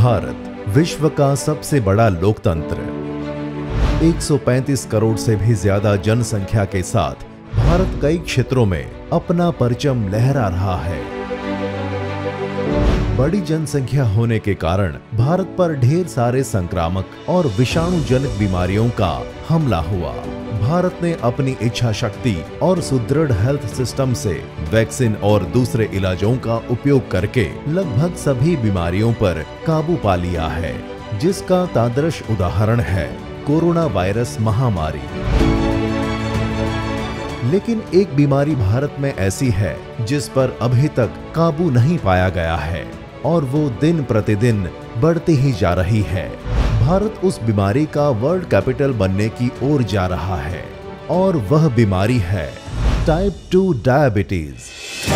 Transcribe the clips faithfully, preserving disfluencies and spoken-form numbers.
भारत विश्व का सबसे बड़ा लोकतंत्र। एक सौ पैंतीस करोड़ से भी ज्यादा जनसंख्या के साथ भारत कई क्षेत्रों में अपना परचम लहरा रहा है। बड़ी जनसंख्या होने के कारण भारत पर ढेर सारे संक्रामक और विषाणु जनित बीमारियों का हमला हुआ। भारत ने अपनी इच्छा शक्ति और सुदृढ़ हेल्थ सिस्टम से वैक्सीन और दूसरे इलाजों का उपयोग करके लगभग सभी बीमारियों पर काबू पा लिया है, जिसका तादृश उदाहरण है कोरोना वायरस महामारी। लेकिन एक बीमारी भारत में ऐसी है जिस पर अभी तक काबू नहीं पाया गया है और वो दिन प्रतिदिन बढ़ती ही जा रही है। भारत उस बीमारी का वर्ल्ड कैपिटल बनने की ओर जा रहा है और वह बीमारी है type two diabetes.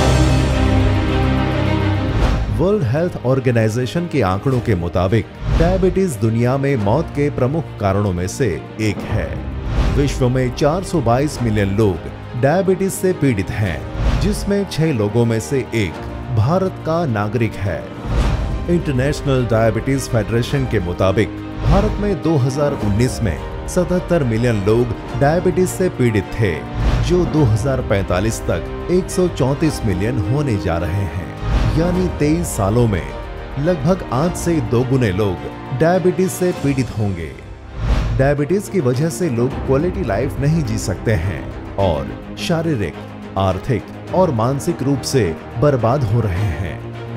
World health organisation के आंकड़ों के मुताबिक डायबिटीज दुनिया में मौत के प्रमुख कारणों में से एक है। विश्व में चार सौ बाईस मिलियन लोग डायबिटीज से पीड़ित हैं, जिसमें छह लोगों में से एक भारत का नागरिक है। इंटरनेशनल डायबिटीज फेडरेशन के मुताबिक भारत में दो हज़ार उन्नीस में सतहत्तर मिलियन लोग डायबिटीज से पीड़ित थे, जो दो हज़ार पैंतालीस तक एक सौ चौंतीस मिलियन होने जा रहे हैं। यानी तेईस सालों में लगभग आठ से दो गुने लोग डायबिटीज से पीड़ित होंगे। डायबिटीज की वजह से लोग क्वालिटी लाइफ नहीं जी सकते हैं और शारीरिक, आर्थिक और मानसिक रूप से बर्बाद हो रहे हैं।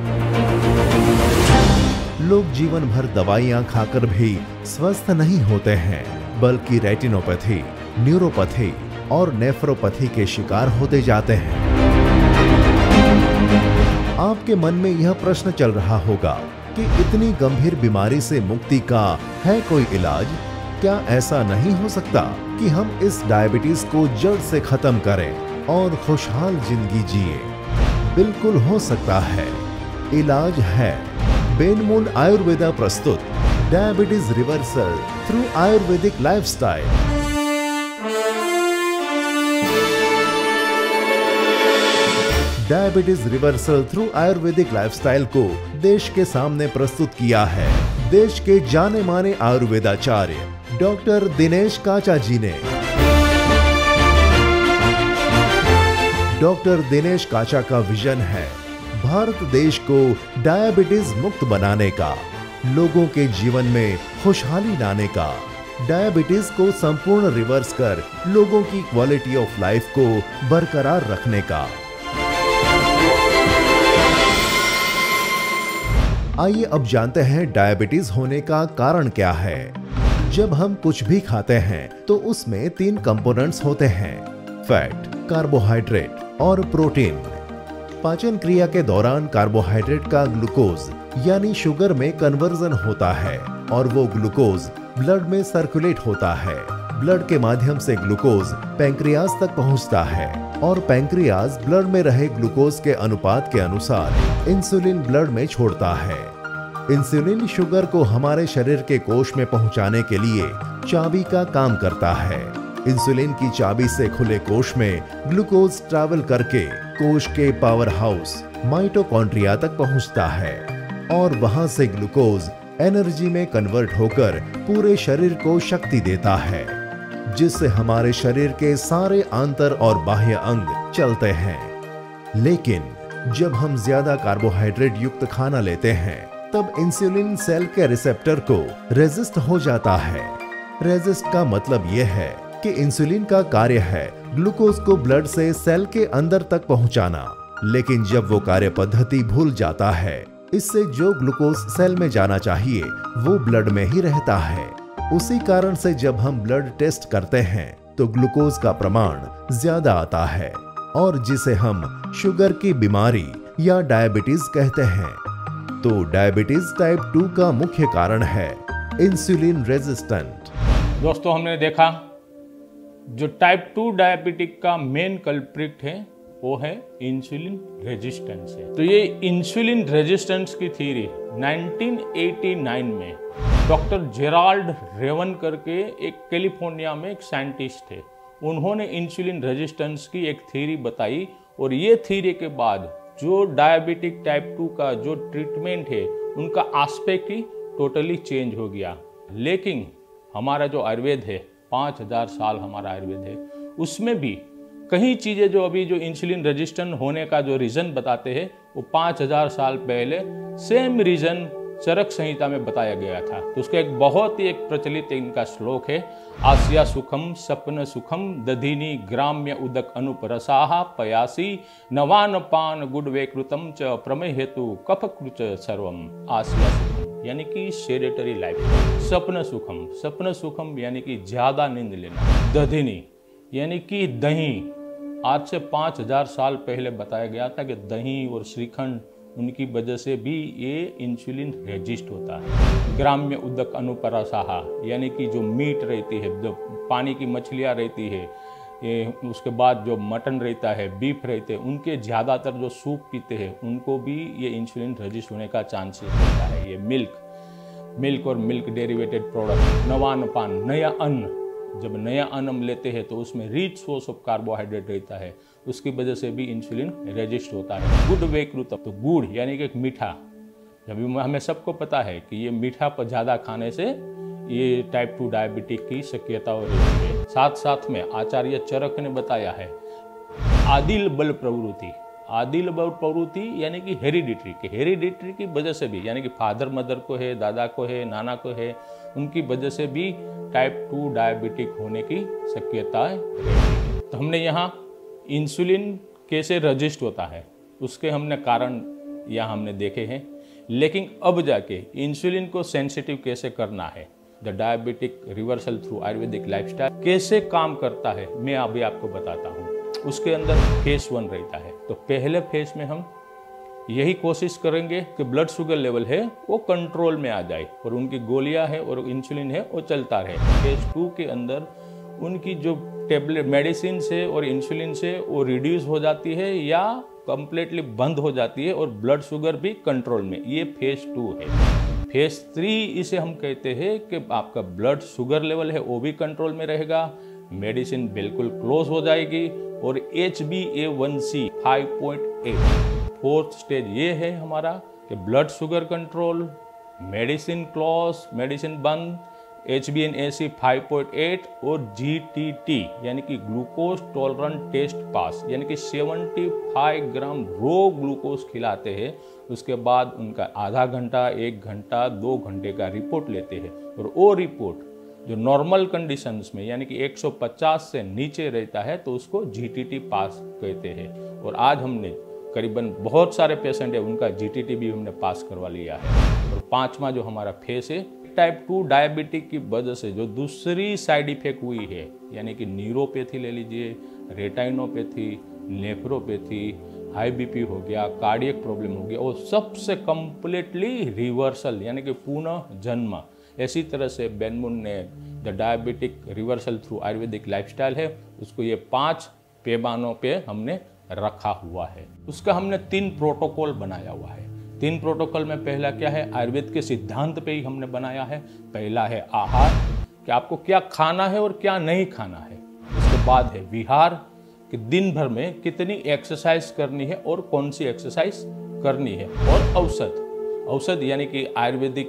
लोग जीवन भर दवाइयां खाकर भी स्वस्थ नहीं होते हैं, बल्कि रेटिनोपैथी, न्यूरोपैथी और नेफ्रोपैथी के शिकार होते जाते हैं। आपके मन में यह प्रश्न चल रहा होगा कि इतनी गंभीर बीमारी से मुक्ति का है कोई इलाज? क्या ऐसा नहीं हो सकता कि हम इस डायबिटीज को जड़ से खत्म करें और खुशहाल जिंदगी जिए? बिल्कुल हो सकता है। इलाज है बेनमून आयुर्वेदा प्रस्तुत diabetes reversal through ayurvedic lifestyle. Diabetes reversal through ayurvedic lifestyle को देश के सामने प्रस्तुत किया है देश के जाने माने आयुर्वेदाचार्य डॉक्टर दिनेश काचा जी ने। डॉक्टर दिनेश काचा का विजन है भारत देश को डायबिटीज मुक्त बनाने का, लोगों के जीवन में खुशहाली लाने का, डायबिटीज को संपूर्ण रिवर्स कर लोगों की क्वालिटी ऑफ लाइफ को बरकरार रखने का। आइए अब जानते हैं डायबिटीज होने का कारण क्या है। जब हम कुछ भी खाते हैं तो उसमें तीन कंपोनेंट्स होते हैं, फैट, कार्बोहाइड्रेट और प्रोटीन। पाचन क्रिया के दौरान कार्बोहाइड्रेट का ग्लूकोज यानी शुगर में कन्वर्जन होता है और वो ग्लूकोज ब्लड में सर्कुलेट होता है। ब्लड के माध्यम से ग्लूकोज पैंक्रियाज तक पहुंचता है और पैंक्रियाज ब्लड में रहे ग्लूकोज के अनुपात के अनुसार इंसुलिन ब्लड में छोड़ता है। इंसुलिन शुगर को हमारे शरीर के कोश में पहुंचाने के लिए चाबी का काम करता है। इंसुलिन की चाबी से खुले कोश में ग्लूकोज ट्रैवल करके कोश के पावर हाउस माइटोकॉन्ड्रिया तक पहुंचता है और वहां से ग्लूकोज एनर्जी में कन्वर्ट होकर पूरे शरीर को शक्ति देता है, जिससे हमारे शरीर के सारे आंतर और बाह्य अंग चलते हैं। लेकिन जब हम ज्यादा कार्बोहाइड्रेट युक्त खाना लेते हैं तब इंसुलिन सेल के रिसेप्टर को रेजिस्ट हो जाता है। रेजिस्ट का मतलब यह है कि इंसुलिन का कार्य है ग्लूकोज को ब्लड से सेल के अंदर तक पहुंचाना, लेकिन जब वो कार्य पद्धति भूल जाता है, इससे जो ग्लूकोज सेल में जाना चाहिए वो ब्लड में ही रहता है। उसी कारण से जब हम ब्लड टेस्ट करते हैं तो ग्लूकोज का प्रमाण ज्यादा आता है और जिसे हम शुगर की बीमारी या डायबिटीज कहते हैं। तो डायबिटीज टाइप टू का मुख्य कारण है इंसुलिन रेजिस्टेंट। दोस्तों, हमने देखा जो टाइप टू डायबिटिक का मेन कल्प्रिट है वो है इंसुलिन रेजिस्टेंस है। तो ये इंसुलिन रेजिस्टेंस की थ्योरी नाइनटीन एटी नाइन में डॉक्टर जेराल्ड रेवन करके एक कैलिफोर्निया में एक साइंटिस्ट थे, उन्होंने इंसुलिन रेजिस्टेंस की एक थ्योरी बताई और ये थ्योरी के बाद जो डायबिटिक टाइप टू का जो ट्रीटमेंट है उनका एस्पेक्ट ही टोटली चेंज हो गया। लेकिन हमारा जो आयुर्वेद है, पाँच हज़ार साल हमारा आयुर्वेद है, उसमें भी कई चीज़ें जो अभी जो इंसुलिन रेजिस्टेंट होने का जो रीज़न बताते हैं, वो पाँच हज़ार साल पहले सेम रीज़न चरक संहिता में बताया गया था। तो उसका एक बहुत ही एक प्रचलित इनका श्लोक है, आस्या सुखम सपन सुखम दधिनी ग्राम्य उदक अनुपरसाहा पयासी नवान पान गुडवे कृतम च प्रमेय हेतु कफ कृच सर्वम। आस्या सुखम यानी कि सेडेटरी लाइफ, सपन सुखम, सपन सुखम यानी कि ज्यादा नींद लेना, दधिनी यानी कि दही, आज से पाँच हजार साल पहले बताया गया था कि दही और श्रीखंड उनकी वजह से भी ये इंसुलिन रेजिस्ट होता है। ग्राम्य उदक अनुपरसाहा यानी कि जो मीट रहती है, जो पानी की मछलियाँ रहती है, ये उसके बाद जो मटन रहता है, बीफ रहते हैं, उनके ज़्यादातर जो सूप पीते हैं उनको भी ये इंसुलिन रेजिस्ट होने का चांसेस रहता है। ये मिल्क मिल्क और मिल्क डेरिवेटेड प्रोडक्ट, नवान पान, नया अन्न, जब नया अन्न हम लेते हैं तो उसमें रिच सोर्स ऑफ कार्बोहाइड्रेट रहता है, उसकी वजह से भी इंसुलिन रेजिस्ट होता है। गुड वे कृतम, तो गुड़ यानी कि एक मीठा, जब हमें सबको पता है कि ये मीठा पर ज़्यादा खाने से ये टाइप टू डायबिटिक की शक्यता हो रही है। साथ साथ में आचार्य चरक ने बताया है आदिल बल प्रवृत्ति, आदिल बल प्रवृत्ति यानी कि हेरिडिटरी के हेरिडिटरी की वजह से भी, यानी कि फादर मदर को है, दादा को है, नाना को है, उनकी वजह से भी टाइप टू डायबिटिक होने की शक्यता रहती है। तो हमने यहाँ इंसुलिन कैसे रजिस्ट होता है उसके हमने कारण यहाँ हमने देखे हैं, लेकिन अब जाके इंसुलिन को सेंसिटिव कैसे करना है, the diabetic reversal through ayurvedic lifestyle कैसे काम करता है, मैं अभी आपको बताता हूँ। उसके अंदर फेस वन रहता है। तो पहले फेस में हम यही कोशिश करेंगे कि ब्लड शुगर लेवल है वो कंट्रोल में आ जाए और उनकी गोलियां है और इंसुलिन है वो चलता रहे। फेज टू के अंदर उनकी जो टेबलेट मेडिसिन से और इंसुलिन से वो रिड्यूस हो जाती है या कंप्लीटली बंद हो जाती है और ब्लड शुगर भी कंट्रोल में, ये फेज टू है। फेज थ्री इसे हम कहते हैं कि आपका ब्लड शुगर लेवल है वो भी कंट्रोल में रहेगा, मेडिसिन बिल्कुल क्लोज हो जाएगी और H B A one C five point eight, fourth stage ये है हमारा कि blood sugar control, medicine close, medicine बंद, H B N A C five point eight और जी टी टी यानी कि ग्लूकोज टॉलरेंट टेस्ट पास, यानी कि पचहत्तर ग्राम रो ग्लूकोज खिलाते हैं। उसके बाद उनका आधा घंटा, एक घंटा, दो घंटे का रिपोर्ट लेते हैं और वो रिपोर्ट जो नॉर्मल कंडीशंस में यानी कि एक सौ पचास से नीचे रहता है तो उसको जी टी टी पास कहते हैं। और आज हमने करीबन बहुत सारे पेशेंट है उनका जी टी टी भी हमने पास करवा लिया है। और पांचवा जो हमारा फेस है, टाइप टू डायबिटिक की वजह से जो दूसरी साइड इफेक्ट हुई है, यानी कि न्यूरोपैथी ले लीजिए, रेटाइनोपैथी, नेफ्रोपैथी, हाई बीपी हो गया, कार्डियक प्रॉब्लम हो गया, और सबसे कंप्लीटली रिवर्सल यानी कि पुनः जन्म। इसी तरह से बेन मून ने the diabetic reversal through ayurvedic lifestyle है, उसको ये पांच पैमानों पे हमने रखा हुआ है। उसका हमने तीन प्रोटोकॉल बनाया हुआ है। तीन प्रोटोकॉल में पहला क्या है, आयुर्वेद के सिद्धांत पे ही हमने बनाया है। पहला है आहार, कि आपको क्या खाना है और क्या नहीं खाना है। उसके बाद है विहार, कि दिन भर में कितनी एक्सरसाइज करनी है और कौन सी एक्सरसाइज करनी है। और औषध, औषध यानी कि आयुर्वेदिक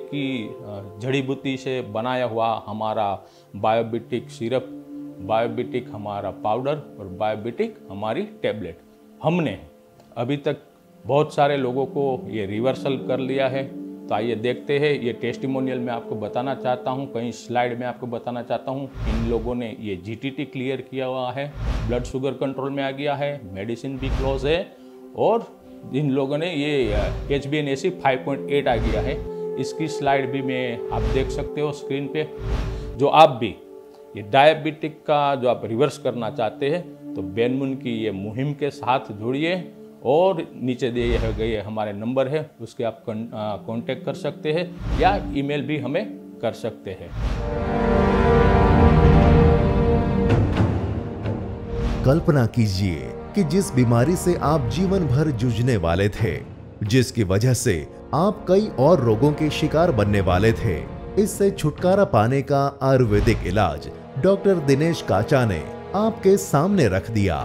की जड़ी बूटी से बनाया हुआ हमारा बायोबिटिक सिरप, बायोबिटिक हमारा पाउडर और बायोबिटिक हमारी टेबलेट। हमने अभी तक बहुत सारे लोगों को ये रिवर्सल कर लिया है। तो आइए देखते हैं, ये टेस्टिमोनियल में आपको बताना चाहता हूँ, कहीं स्लाइड में आपको बताना चाहता हूँ। इन लोगों ने ये जी टी टी क्लियर किया हुआ है, ब्लड शुगर कंट्रोल में आ गया है, मेडिसिन भी क्लोज है, और इन लोगों ने ये H B N A C five point eight आ गया है। इसकी स्लाइड भी मैं आप देख सकते हो स्क्रीन पे। जो आप भी ये डायबिटिक का जो आप रिवर्स करना चाहते हैं तो बेन मून की ये मुहिम के साथ जुड़िए, और नीचे दिए गए हमारे नंबर है उसके आप कांटेक्ट कर सकते हैं या ईमेल भी हमें कर सकते हैं। कल्पना कीजिए कि जिस बीमारी से आप जीवन भर जूझने वाले थे, जिसकी वजह से आप कई और रोगों के शिकार बनने वाले थे, इससे छुटकारा पाने का आयुर्वेदिक इलाज डॉक्टर दिनेश काचा ने आपके सामने रख दिया।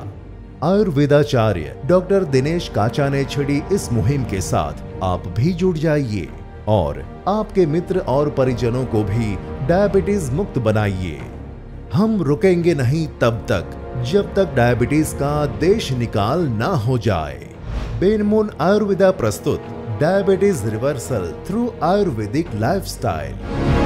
आयुर्वेदाचार्य डॉक्टर दिनेश काचा ने छिड़ी इस मुहिम के साथ आप भी जुड़ जाइए और आपके मित्र और परिजनों को भी डायबिटीज मुक्त बनाइए। हम रुकेंगे नहीं तब तक जब तक डायबिटीज का देश निकाल ना हो जाए। बेनमून आयुर्वेदा प्रस्तुत diabetes reversal through ayurvedic lifestyle.